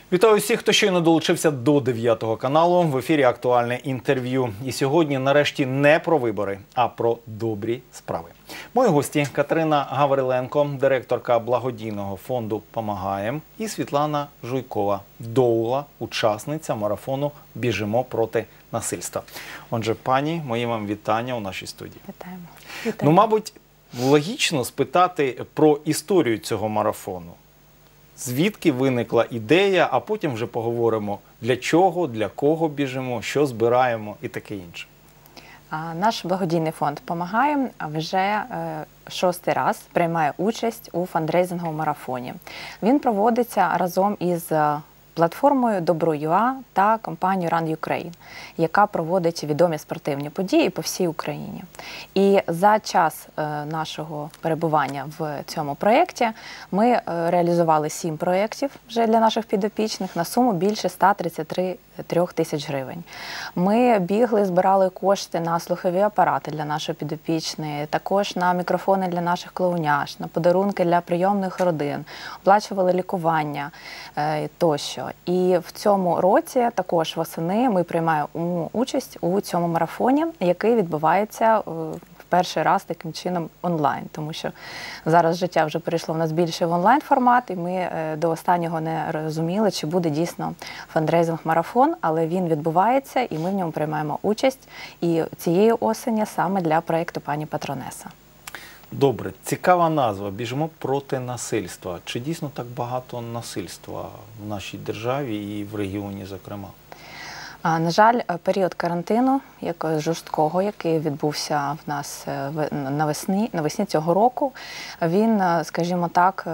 Вітаю всіх, хто щойно долучився до 9 каналу. В ефірі актуальне інтерв'ю. І сьогодні, нарешті, не про вибори, а про добрі справи. Мої гості – Катерина Гавриленко, директорка благодійного фонду «Помагаєм», і Світлана Жуйкова, доула, учасниця марафону «Біжимо проти насильства». Отже, пані, мої вам вітання у нашій студії. Вітаємо. Ну, мабуть, логічно спитати про історію цього марафону. Звідки виникла ідея, а потім вже поговоримо, для чого, для кого біжимо, що збираємо і таке інше. Наш благодійний фонд «Помагаєм» вже 6-й раз приймає участь у фандрейзинговому марафоні. Він проводиться разом із платформою Добро.ua та компанією Run Ukraine, яка проводить відомі спортивні події по всій Україні. І за час нашого перебування в цьому проєкті ми реалізували 7 проєктів вже для наших підопічних на суму більше 133 тисяч гривень. Ми бігли, збирали кошти на слухові апарати для нашої підопічної, також на мікрофони для наших клоуняж, на подарунки для прийомних родин, оплачували лікування тощо. І в цьому році, також восени, ми приймаємо участь у цьому марафоні, який відбувається перший раз таким чином онлайн, тому що зараз життя вже перейшло в нас більше в онлайн-формат, і ми до останнього не розуміли, чи буде дійсно фандрейзинг-марафон, але він відбувається, і ми в ньому приймаємо участь. І цієї осені саме для проєкту «Пані Патронеса». Добре, цікава назва «Біжимо проти насильства». Чи дійсно так багато насильства в нашій державі і в регіоні, зокрема? На жаль, період карантину, жорсткого, який відбувся в нас навесні цього року, він, скажімо так,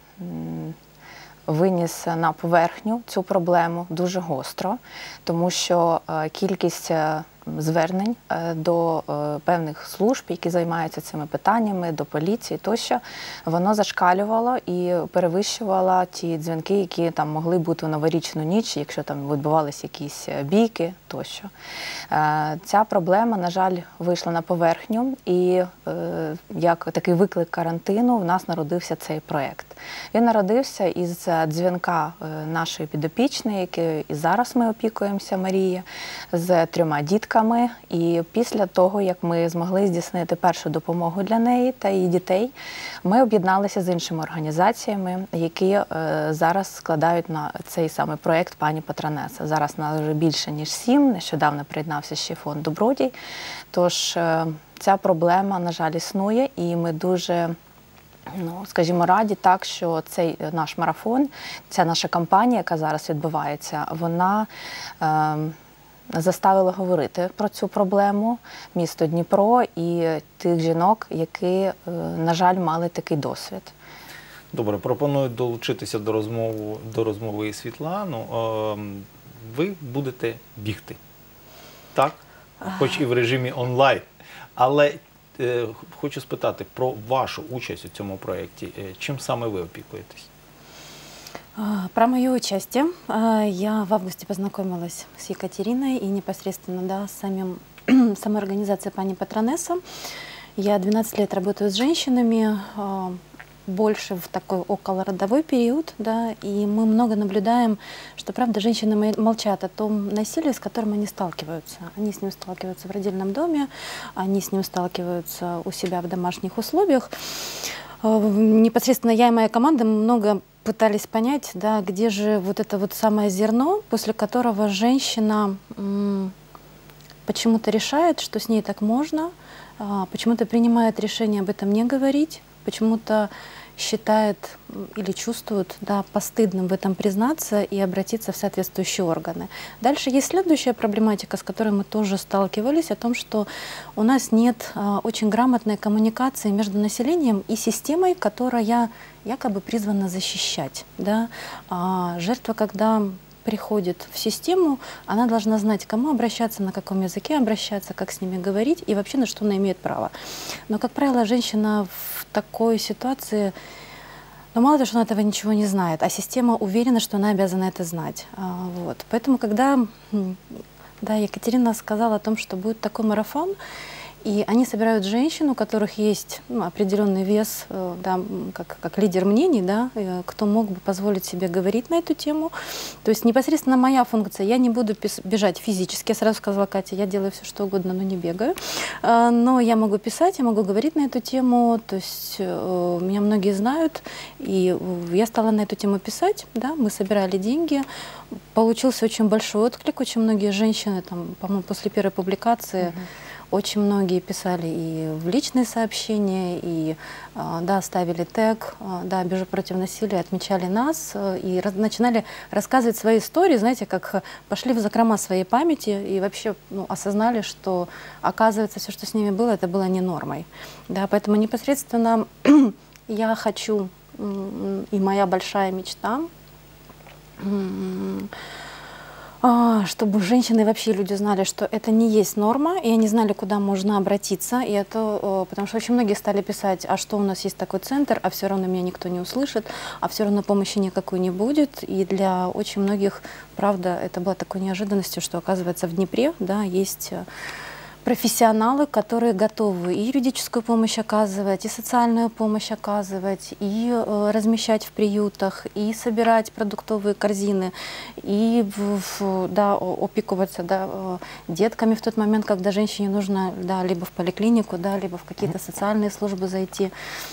виніс на поверхню цю проблему дуже гостро, тому що кількість звернень до певних служб, які займаються цими питаннями, до поліції тощо, воно зашкалювало і перевищувало ті дзвінки, які там могли бути у новорічну ніч, якщо там відбувалися якісь бійки тощо. Ця проблема, на жаль, вийшла на поверхню, і як такий виклик карантину в нас народився цей проєкт. Він народився із дзвінка нашої підопічної, якою і зараз ми опікуємося, Марія, з 3 дітками. І після того, як ми змогли здійснити першу допомогу для неї та її дітей, ми об'єдналися з іншими організаціями, які зараз складають на цей самий проєкт «Пані Патронеса». Зараз нас вже більше, ніж 7, нещодавно приєднався ще фонд «Добродій». Тож ця проблема, на жаль, існує, і ми дуже, скажімо, раді так, що цей наш марафон, ця наша кампанія, яка зараз відбувається, вона заставила говорити про цю проблему місто Дніпро і тих жінок, які, на жаль, мали такий досвід. Добре, пропоную долучитися до розмови із Світлану. Ви будете бігти, так? Хоч і в режимі онлайн. Але хочу спитати про вашу участь у цьому проєкті. Чим саме ви опікуєтесь? Про мое участие. Я в августе познакомилась с Екатериной и непосредственно с самой организацией «Пані Патронеса». Я 12 лет работаю с женщинами, больше в такой околородовой период, да, и мы много наблюдаем, что, правда, женщины молчат о том насилии, с которым они сталкиваются. Они с ним сталкиваются в родильном доме, они с ним сталкиваются у себя в домашних условиях. Непосредственно я и моя команда много пытались понять, да, где же вот это вот самое зерно, после которого женщина почему-то решает, что с ней так можно, почему-то принимает решение об этом не говорить, почему-то считает или чувствует, да, постыдным в этом признаться и обратиться в соответствующие органы. Дальше есть следующая проблематика, с которой мы тоже сталкивались, о том, что у нас нет очень грамотной коммуникации между населением и системой, которая якобы призвана защищать. Да? Жертва, когда приходит в систему, она должна знать, к кому обращаться, на каком языке обращаться, как с ними говорить и вообще на что она имеет право. Но, как правило, женщина в такой ситуации, мало того, что она этого ничего не знает, а система уверена, что она обязана это знать. Поэтому, когда Екатерина сказала о том, что будет такой марафон, И они собирают женщин, у которых есть определенный вес, да, как лидер мнений, да, кто мог бы позволить себе говорить на эту тему. То есть непосредственно моя функция, я не буду бежать физически, я сразу сказала Кате, я делаю все, что угодно, но не бегаю. Но я могу писать, я могу говорить на эту тему, то есть меня многие знают, и я стала на эту тему писать, да, мы собирали деньги, получился очень большой отклик, очень многие женщины, там, по-моему, после первой публикации, очень многие писали и в личные сообщения, и да, ставили тег, да, «Бежу против насилия», отмечали нас и начинали рассказывать свои истории, знаете, как пошли в закрома своей памяти и вообще осознали, что, оказывается, все, что с ними было, это было не нормой. Да, поэтому непосредственно я хочу, и моя большая мечта, чтобы женщины, вообще люди знали, что это не есть норма, и они знали, куда можно обратиться. И это, потому что очень многие стали писать, а что у нас есть такой центр, а все равно меня никто не услышит, а все равно помощи никакой не будет. И для очень многих, правда, это было такой неожиданностью, что, оказывается, в Днепре, да, есть профессионалы, которые готовы и юридическую помощь оказывать, и социальную помощь оказывать, и размещать в приютах, и собирать продуктовые корзины, и да, опекуваться, да, детками в тот момент, когда женщине нужно, да, либо в поликлинику, да, либо в какие-то социальные службы зайти.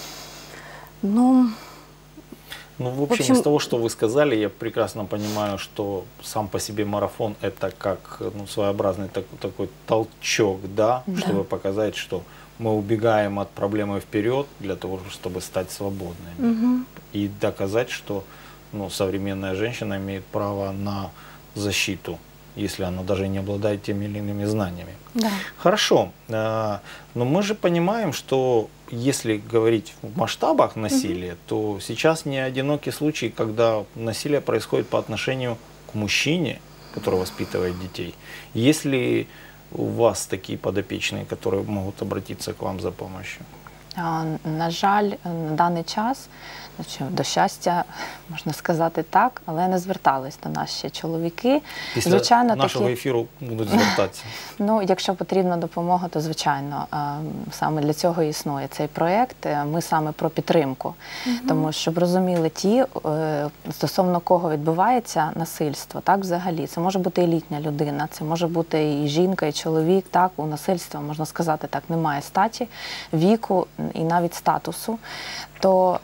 Ну, в общем, из того, что вы сказали, я прекрасно понимаю, что сам по себе марафон – это как своеобразный такой толчок, да, чтобы показать, что мы убегаем от проблемы вперед для того, чтобы стать свободными. И доказать, что современная женщина имеет право на защиту, если она даже не обладает теми или иными знаниями. Да. Хорошо, но мы же понимаем, что если говорить в масштабах насилия, то сейчас не одинокий случай, когда насилие происходит по отношению к мужчине, который воспитывает детей. Есть ли у вас такие подопечные, которые могут обратиться к вам за помощью? На жаль, на даний час, до щастя, можна сказати так, але не звертались до нас ще чоловіки. Після звичайно, нашого ефіру будуть звертатися. Ну, якщо потрібна допомога, то звичайно, саме для цього і існує цей проєкт. Ми саме про підтримку. Тому, щоб розуміли ті, стосовно кого відбувається насильство, так, взагалі. Це може бути і літня людина, це може бути і жінка, і чоловік, так, у насильства, можна сказати так, немає статі, віку і навіть статусу. То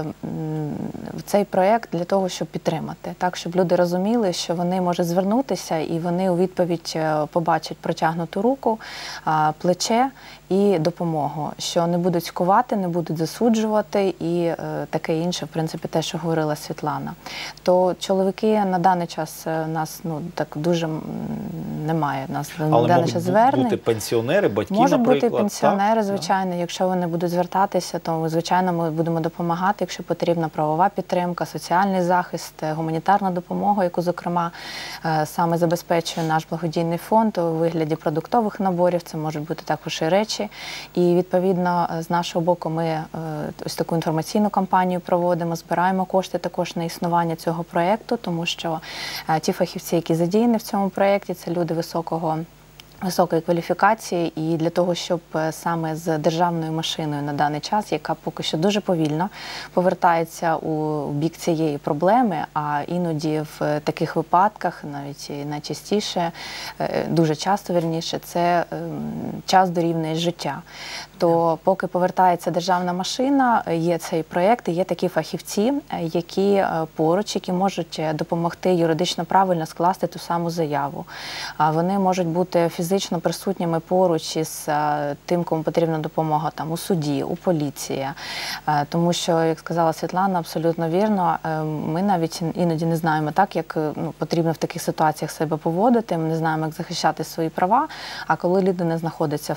цей проєкт для того, щоб підтримати, так, щоб люди розуміли, що вони можуть звернутися і вони у відповідь побачать протягнуту руку, плече і допомогу, що не будуть скувати, не будуть засуджувати і таке інше, в принципі, те, що говорила Світлана. То чоловіки на даний час нас так дуже немає, нас на даний час звернень. Але можуть бути пенсіонери, батьки, можуть наприклад. Можуть бути пенсіонери, звичайно, якщо вони будуть звертатися, то, звичайно, ми будемо допомагати, якщо потрібна правова підтримка, соціальний захист, гуманітарна допомога, яку, зокрема, саме забезпечує наш благодійний фонд у вигляді продуктових наборів, це можуть бути також і речі. І, відповідно, з нашого боку ми ось таку інформаційну кампанію проводимо, збираємо кошти також на існування цього проєкту, тому що ті фахівці, які задіяні в цьому проєкті, це люди високої кваліфікації, і для того, щоб саме з державною машиною на даний час, яка поки що дуже повільно повертається у бік цієї проблеми, а іноді в таких випадках, навіть найчастіше, дуже часто, вірніше, це час дорівнює життя. То поки повертається державна машина, є цей проєкт, і є такі фахівці, які поруч, які можуть допомогти юридично правильно скласти ту саму заяву. Вони можуть бути фізично присутніми поруч із тим, кому потрібна допомога там у суді, у поліції. Тому що, як сказала Світлана, абсолютно вірно, ми навіть іноді не знаємо так, як потрібно в таких ситуаціях себе поводити, ми не знаємо, як захищати свої права, а коли людина знаходиться в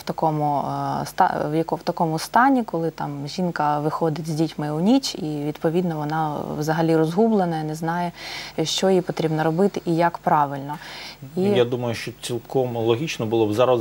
такому стані, коли там жінка виходить з дітьми у ніч, і, відповідно, вона взагалі розгублена, не знає, що їй потрібно робити і як правильно. Я думаю, що цілком логічно було б зараз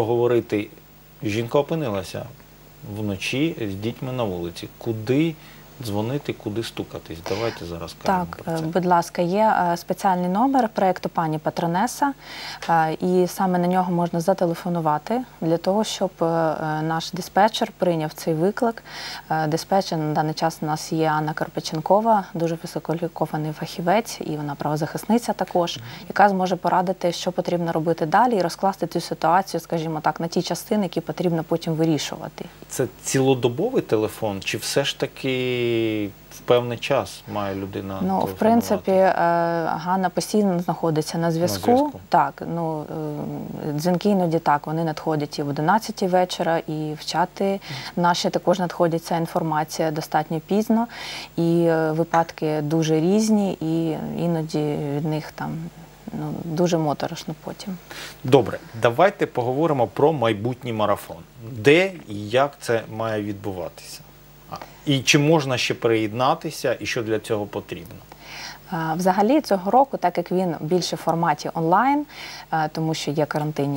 проговорити, жінка опинилася вночі з дітьми на вулиці, куди дзвонити, куди стукатись? Давайте зараз скажемо Так, про це. будь ласка, є спеціальний номер проєкту «Пані Патронеса», і саме на нього можна зателефонувати для того, щоб наш диспетчер прийняв цей виклик. Диспетчер на даний час у нас є Анна Карпаченкова, дуже висококваліфікований фахівець, і вона правозахисниця також, яка зможе порадити, що потрібно робити далі, і розкласти цю ситуацію, скажімо так, на ті частини, які потрібно потім вирішувати. Це цілодобовий телефон, чи все ж таки в певний час має людина телефонувати? В принципі, Ганна постійно знаходиться на зв'язку. Так, дзвінки іноді так, вони надходять і в 11 вечора, і в чати наші також надходить ця інформація достатньо пізно, і випадки дуже різні, і іноді від них там дуже моторошно потім. Добре, давайте поговоримо про майбутній марафон. Де і як це має відбуватися? І чи можна ще приєднатися, і що для цього потрібно? Взагалі цього року, так як він більше в форматі онлайн, тому що є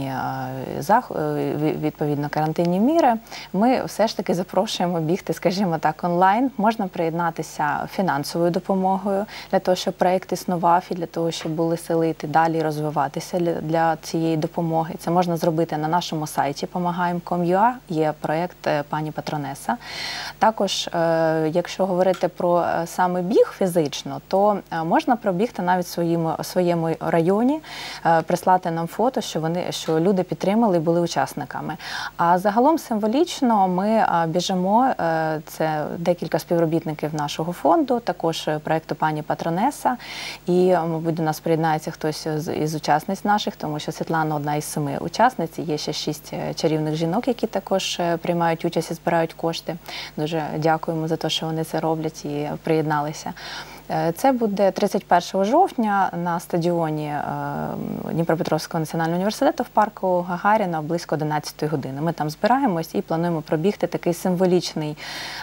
відповідно карантинні міри, ми все ж таки запрошуємо бігти, скажімо так, онлайн. Можна приєднатися фінансовою допомогою для того, щоб проєкт існував і для того, щоб були сили йти далі і розвиватися для цієї допомоги. Це можна зробити на нашому сайті «Помагаємо.com.ua», є проєкт «Пані Патронеса». Також, якщо говорити про саме біг фізично, то можна пробігти навіть в своєму районі, прислати нам фото, що люди підтримали і були учасниками. А загалом символічно ми біжимо, це декілька співробітників нашого фонду, також проєкту «Пані Патронеса», і, мабуть, до нас приєднається хтось із учасниць наших, тому що Світлана одна із 7 учасниць, є ще 6 чарівних жінок, які також приймають участь і збирають кошти. Дуже дякуємо за те, що вони це роблять і приєдналися. Це буде 31 жовтня на стадіоні Дніпропетровського національного університету в парку Гагаріна близько 11 години. Ми там збираємось і плануємо пробігти такий символічний,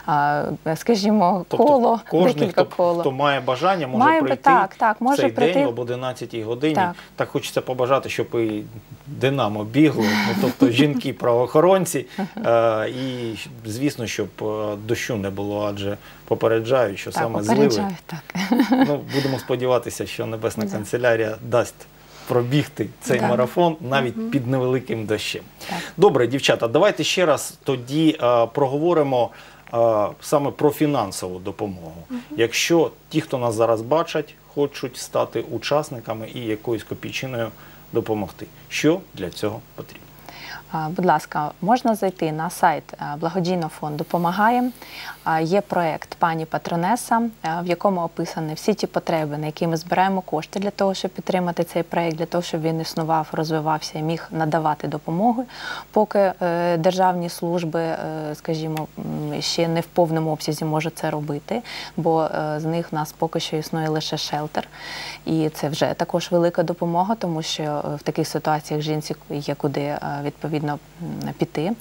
скажімо, коло, декілька коло. Хто має бажання, може прийти в цей день об 11 годині. Так хочеться побажати, щоб і Динамо бігло, тобто жінки-правоохоронці, і, звісно, щоб дощу не було, адже попереджають, що саме зливи. Будемо сподіватися, що Небесна канцелярія дасть пробігти цей марафон навіть під невеликим дощем. Добре, дівчата, давайте ще раз тоді проговоримо саме про фінансову допомогу. Якщо ті, хто нас зараз бачать, хочуть стати учасниками і якоюсь копійчиною допомогти, що для цього потрібно? Будь ласка, можна зайти на сайт благодійного фонду «Помагаємо». Є проєкт «Пані Патронеса», в якому описані всі ті потреби, на які ми збираємо кошти для того, щоб підтримати цей проєкт, для того, щоб він існував, розвивався і міг надавати допомогу, поки державні служби, скажімо, ще не в повному обсязі можуть це робити, бо з них в нас поки що існує лише шелтер. І це вже також велика допомога, тому що в таких ситуаціях жінці є куди відповідно піти.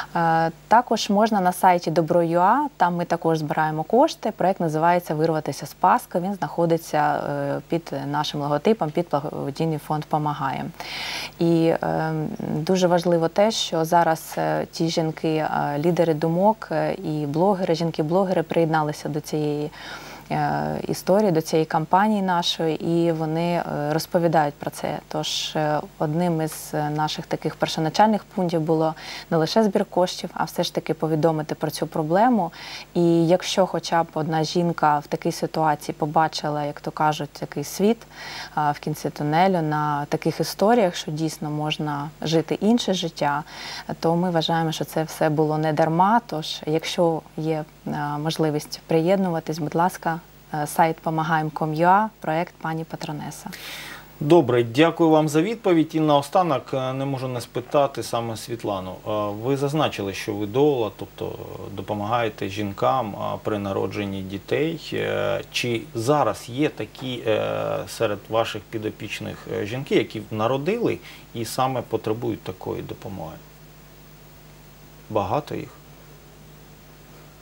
Також можна на сайті Добро.ua, там ми також збираємо кошти. Проєкт називається «Вирватися з пастки». Він знаходиться під нашим логотипом, під благодійний фонд «Помагаємо». І дуже важливо те, що зараз ті жінки, лідери думок і блогери, жінки-блогери приєдналися до цієї історії, до цієї кампанії нашої, і вони розповідають про це. Тож одним із наших таких першоначальних пунктів було не лише збір коштів, а все ж таки повідомити про цю проблему. І якщо хоча б одна жінка в такій ситуації побачила, як то кажуть, такий світ в кінці тунелю на таких історіях, що дійсно можна жити інше життя, то ми вважаємо, що це все було не дарма. Тож, якщо є можливість приєднуватись, будь ласка, сайт «Помагаємо.com.ua», проєкт «Пані Патронеса». Добре, дякую вам за відповідь. І наостанок не можу не спитати саме Світлану. Ви зазначили, що ви доула, тобто допомагаєте жінкам при народженні дітей. Чи зараз є такі серед ваших підопічних жінки, які народили і саме потребують такої допомоги? Багато їх?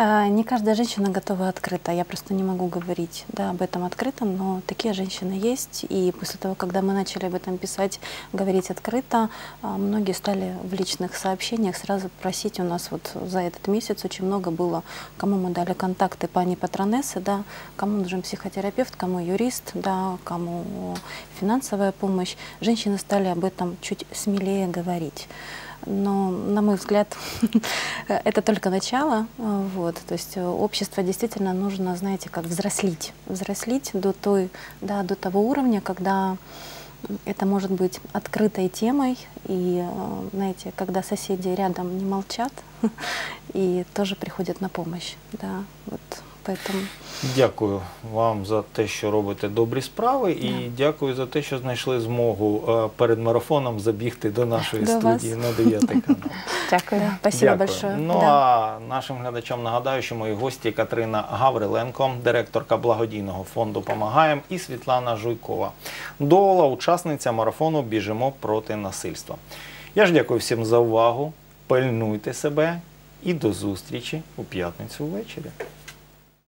Не каждая женщина готова открыто. Я просто не могу говорить, да, об этом открыто, но такие женщины есть. И после того, когда мы начали об этом писать, говорить открыто, многие стали в личных сообщениях сразу просить. У нас вот за этот месяц очень много было, кому мы дали контакты пани патронессы, да, кому нужен психотерапевт, кому юрист, да, кому финансовая помощь. Женщины стали об этом чуть смелее говорить. Но, на мой взгляд, это только начало. Вот. То есть общество действительно нужно, знаете, как взрослить. Взрослить до того уровня, когда это может быть открытой темой. И, знаете, когда соседи рядом не молчат и тоже приходят на помощь. Да, вот. Поэтому... Дякую вам за те, що робите добрі справи, і дякую за те, що знайшли змогу перед марафоном забігти до нашої студії на 9 канал. Дякую. Спасибо большое. Ну а нашим глядачам нагадаю, що мої гості Катерина Гавриленко, директорка благодійного фонду «Помагаєм», і Світлана Жуйкова, Дола, учасниця марафону «Біжимо проти насильства». Я ж дякую всім за увагу, пильнуйте себе і до зустрічі у п'ятницю ввечері.